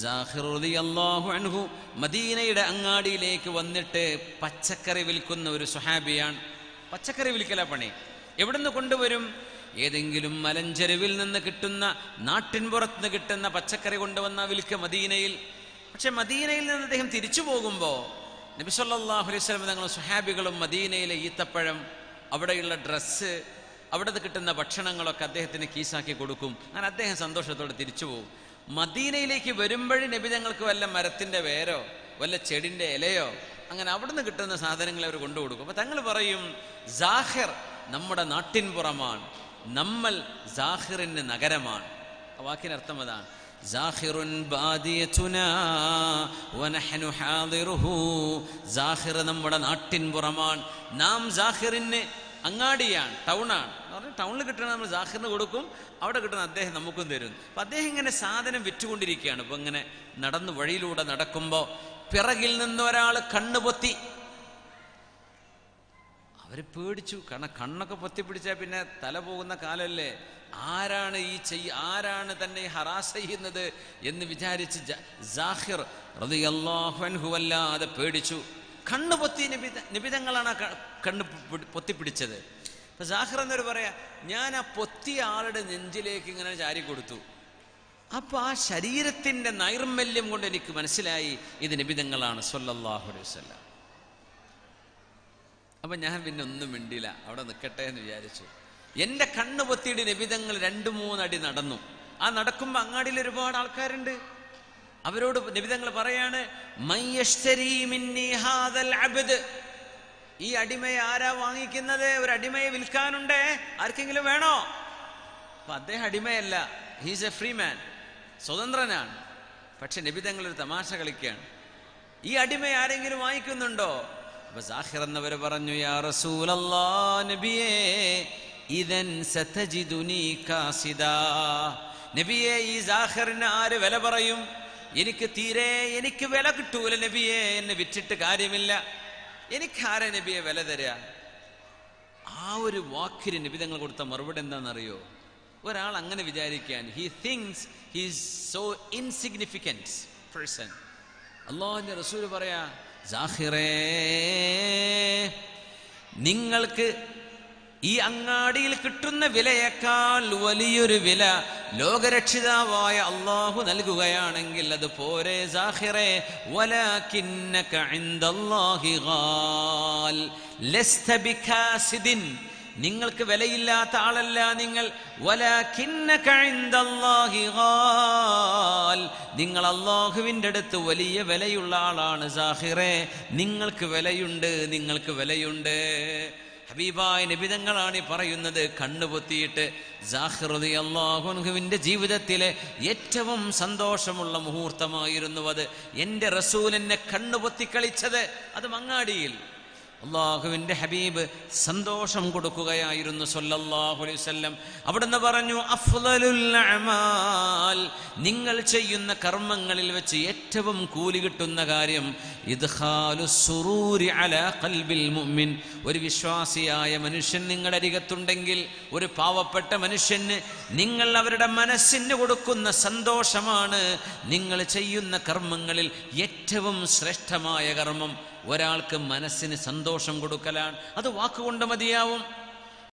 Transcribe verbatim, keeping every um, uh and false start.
സാഖിർ റളിയല്ലാഹു അൻഹു മദീനയുടെ അങ്ങാടിയിലേക്ക് വന്നിട്ട് പച്ചക്കറി വിൽക്കുന്ന ഒരു സ്വഹാബിയാണ്. പച്ചക്കറി വിൽക്കല പണി. എവിടുന്ന് കൊണ്ടുവരും? ഏതെങ്കിലും മലഞ്ചെരുവിൽ നിന്ന് കിട്ടുന്ന, നാട്ടിൻപുറത്ത് നിന്ന് കിട്ടുന്ന പച്ചക്കറി കൊണ്ടുവന്ന വിൽക്ക മദീനയിൽ. പക്ഷെ മദീനയിൽ നിന്ന് അദ്ദേഹം തിരിച്ചു പോകുമ്പോൾ നബി സല്ലല്ലാഹു അലൈഹി വസല്ലം തങ്ങളും സ്വഹാബികളും മദീനയിലെ ഈത്തപ്പഴം, അവിടെയുള്ള ഡ്രസ്സ്, അവിടെ കിട്ടുന്ന ഭക്ഷണങ്ങളൊക്കെ അദ്ദേഹത്തിന് കീസാക്കി കൊടുക്കും. അങ്ങനെ അദ്ദേഹം സന്തോഷത്തോടെ തിരിച്ചു പോകും. മദീനയിലേക്ക് വരുമ്പോഴും നബി തങ്ങൾക്ക് വല്ല മരത്തിൻ്റെ വേരോ വല്ല ചെടിൻ്റെ ഇലയോ അങ്ങനെ അവിടുന്ന് കിട്ടുന്ന സാധനങ്ങൾ അവർ കൊണ്ടുകൊടുക്കും. അപ്പം തങ്ങൾ പറയും, സാഹിർ നമ്മുടെ നാട്ടിൻപുറമാണ്, നമ്മൾ സാഹിറിന് നഗരമാണ്. ആ വാക്കിനർത്ഥം അതാണ്. സാഹിറുൻ ബാദിയതുനാ വനഹ്നു ഹാദിറുഹു. സാഹിർ നമ്മുടെ നാട്ടിൻപുറമാണ്, നാം സാഹിറിന് അങ്ങാടിയാണ്, ടൗണാണ്. എന്ന് പറഞ്ഞാൽ ടൗണിൽ കിട്ടണ നമ്മൾ സാഹിറിന് കൊടുക്കും, അവിടെ കിട്ടുന്ന അദ്ദേഹം നമുക്കും തരും. അപ്പം അദ്ദേഹം ഇങ്ങനെ സാധനം വിറ്റുകൊണ്ടിരിക്കുകയാണ്. ഇപ്പം ഇങ്ങനെ നടന്ന് വഴിയിലൂടെ നടക്കുമ്പോൾ പിറകിൽ നിന്ന് ഒരാൾ കണ്ണുപൊത്തി. അവർ പേടിച്ചു. കാരണം കണ്ണൊക്കെ പൊത്തി പിടിച്ചാൽ പിന്നെ തല പോകുന്ന കാലല്ലേ. ആരാണ് ഈ ചെയ്യ ആരാണ് തന്നെ ഹറാസ് ചെയ്യുന്നത് എന്ന് വിചാരിച്ച് സാഹിർ റളിയല്ലാഹു അൻഹു വല്ലാതെ പേടിച്ചു. കണ്ണ് പൊത്തി നബി നിബിതങ്ങളാണ് ആ കണ്ണ് പൊത്തിപ്പിടിച്ചത്. അപ്പൊ സാഹിർ എന്നൊരു പറയാ, ഞാൻ ആ പൊത്തിയ ആളുടെ നെഞ്ചിലേക്ക് ഇങ്ങനെ ചാരി കൊടുത്തു. അപ്പൊ ആ ശരീരത്തിന്റെ നൈർമല്യം കൊണ്ട് എനിക്ക് മനസ്സിലായി ഇത് നിബിതങ്ങളാണ് സ്വല്ലല്ലാഹു അലൈഹി വസല്ലം. അപ്പൊ ഞാൻ പിന്നെ ഒന്നും മിണ്ടില്ല, അവിടെ നിൽക്കട്ടെ എന്ന് വിചാരിച്ചു. എന്റെ കണ്ണ് പൊത്തിയിട്ട് നിബിതങ്ങൾ രണ്ടു മൂന്നടി നടന്നു. ആ നടക്കുമ്പോ അങ്ങാടിയിൽ ഒരുപാട് ആൾക്കാരുണ്ട്. അവരോട് നിബിതങ്ങൾ പറയാണ്, ഈ അടിമയെ ആരാ വാങ്ങിക്കുന്നത്? ഒരു അടിമയെ വിൽക്കാനുണ്ടേ, ആർക്കെങ്കിലും വേണോ? അപ്പൊ അദ്ദേഹം അടിമയല്ല, ഹീസ് എ ഫ്രീ മാൻ, സ്വതന്ത്രനാണ്. പക്ഷെ നിബിതങ്ങൾ ഒരു തമാശ കളിക്കുകയാണ്, ഈ അടിമയെ ആരെങ്കിലും വാങ്ങിക്കുന്നുണ്ടോ? അപ്പൊ സാഹിർ എന്നവർ പറഞ്ഞു, യാ റസൂലല്ലാഹ്, നബിയേ, ഇദൻ സതജിദുനി കാസിദാ. നബിയേ, ഈ സാഹിറിന് ആര് വില പറയും? എനിക്ക് തീരെ എനിക്ക് വില കിട്ടൂല നബിയെ, എന്നെ വിറ്റിട്ട് കാര്യമില്ല, എനിക്കാരെ നബിയെ വില തരാ? ആ ഒരു വാക്കിന് നബി തങ്ങൾ കൊടുത്ത മറുപടി എന്താണെന്നറിയോ? ഒരാൾ അങ്ങനെ വിചാരിക്കാൻ, he thinks he is so insignificant person. അല്ലാഹുവിന്റെ റസൂൽ പറയാ, സാഹിറേ, നിങ്ങൾക്ക് ഈ അങ്ങാടിയിൽ കിട്ടുന്ന വിലയേക്കാൾ വലിയൊരു വില ലോകരക്ഷിതാവായ അള്ളാഹു നൽകുകയാണെങ്കിൽ അത് പോരെ സാഹിറേ. വലാകിന്നക ഇൻദല്ലാഹി ഗാൽ ലസ്ത ബികാസിദിൻ. നിങ്ങൾക്ക് വിലയില്ലാത്ത ആളല്ല നിങ്ങൾ. വലാകിന്നക ഇൻദല്ലാഹി ഗാൽ. നിങ്ങൾ അള്ളാഹുവിൻ്റെ അടുത്ത് വലിയ വിലയുള്ള ആളാണ് സാഹിറേ. നിങ്ങൾക്ക് വിലയുണ്ട്, നിങ്ങൾക്ക് വിലയുണ്ട്. ഹബീബായ നബിതങ്ങളാണ് പറയുന്നത്. കണ്ണുപൊത്തിയിട്ട് സാഹിർ റളിയല്ലാഹു അൻഹുവിന്റെ ജീവിതത്തിലെ ഏറ്റവും സന്തോഷമുള്ള മുഹൂർത്തമായിരുന്നു അത്. എൻ്റെ റസൂൽ എന്നെ കണ്ണുപൊത്തി കളിച്ചത് അത് മങ്ങാടിയിൽ. അള്ളാഹുവിന്റെ ഹബീബ് സന്തോഷം കൊടുക്കുകയായിരുന്നു സ്വല്ലല്ലാഹു അലൈഹി വസല്ലം. അവിടുന്ന് പറഞ്ഞു, അഫ്ളലുൽ അഅമാൽ, നിങ്ങൾ ചെയ്യുന്ന കർമ്മങ്ങളിൽ വെച്ച് ഏറ്റവും കൂലി കിട്ടുന്ന കാര്യം ഇദ്ഖാലുസ് സുറൂരി അലാ ഖൽബിൽ മുഅ്മിൻ. ഒരു വിശ്വാസിയായ മനുഷ്യൻ നിങ്ങളുടെ അരികത്തുണ്ടെങ്കിൽ, ഒരു പാവപ്പെട്ട മനുഷ്യന് നിങ്ങൾ അവരുടെ മനസ്സിന് കൊടുക്കുന്ന സന്തോഷമാണ് നിങ്ങൾ ചെയ്യുന്ന കർമ്മങ്ങളിൽ ഏറ്റവും ശ്രേഷ്ഠമായ കർമ്മം. ഒരാൾക്ക് മനസ്സിന് സന്തോഷം കൊടുക്കലാണ്. അത് വാക്കുകൊണ്ട് മതിയാവും.